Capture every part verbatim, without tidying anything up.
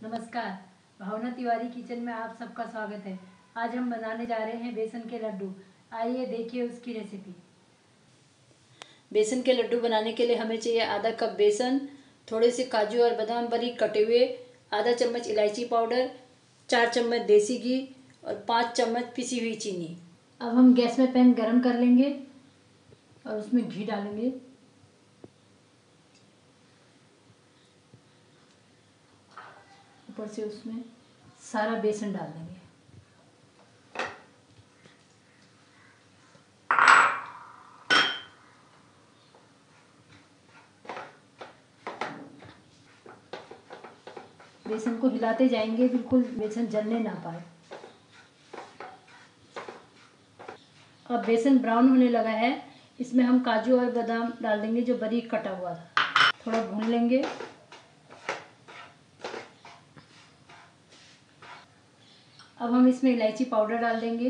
नमस्कार। भावना तिवारी किचन में आप सबका स्वागत है। आज हम बनाने जा रहे हैं बेसन के लड्डू। आइए देखिए उसकी रेसिपी। बेसन के लड्डू बनाने के लिए हमें चाहिए आधा कप बेसन, थोड़े से काजू और बादाम बारीक कटे हुए, आधा चम्मच इलायची पाउडर, चार चम्मच देसी घी और पाँच चम्मच पिसी हुई चीनी। अब हम गैस में पैन गरम कर लेंगे और उसमें घी डालेंगे। ऊपर से उसमें सारा बेसन डाल देंगे। बेसन को हिलाते जाएंगे, बिल्कुल बेसन जलने ना पाए। अब बेसन ब्राउन होने लगा है, इसमें हम काजू और बादाम डाल देंगे जो बारीक कटा हुआ था। थोड़ा भून लेंगे। अब हम इसमें इलायची पाउडर डाल देंगे।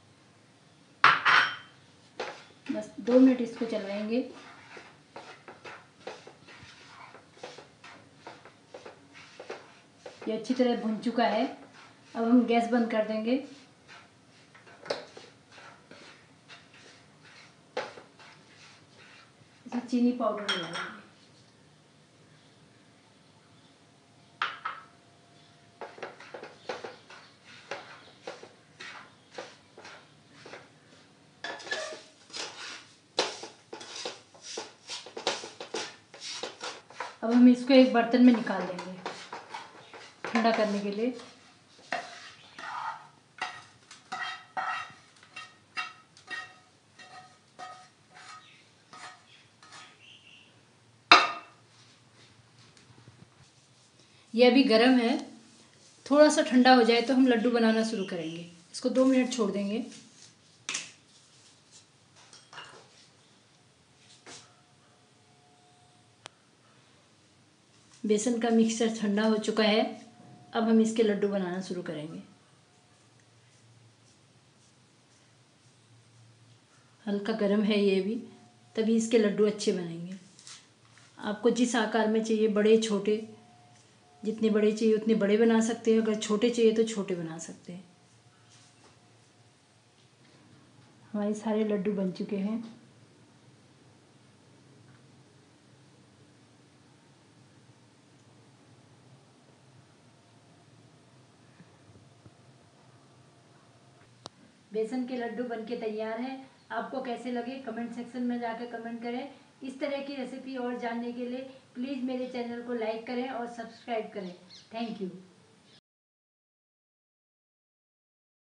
बस दो मिनट इसको चलाएंगे। ये अच्छी तरह भुन चुका है। अब हम गैस बंद कर देंगे। इसमें चीनी पाउडर मिलाएंगे। अब हम इसको एक बर्तन में निकाल लेंगे ठंडा करने के लिए। ये अभी गर्म है, थोड़ा सा ठंडा हो जाए तो हम लड्डू बनाना शुरू करेंगे। इसको दो मिनट छोड़ देंगे। बेसन का मिक्सचर ठंडा हो चुका है। अब हम इसके लड्डू बनाना शुरू करेंगे। हल्का गर्म है ये भी, तभी इसके लड्डू अच्छे बनेंगे। आपको जिस आकार में चाहिए, बड़े छोटे, जितने बड़े चाहिए उतने बड़े बना सकते हैं। अगर छोटे चाहिए तो छोटे बना सकते हैं। हमारे सारे लड्डू बन चुके हैं। बेसन के लड्डू बनके तैयार हैं। आपको कैसे लगे कमेंट सेक्शन में जाकर कमेंट करें। इस तरह की रेसिपी और जानने के लिए प्लीज़ मेरे चैनल को लाइक करें और सब्सक्राइब करें। Thank you.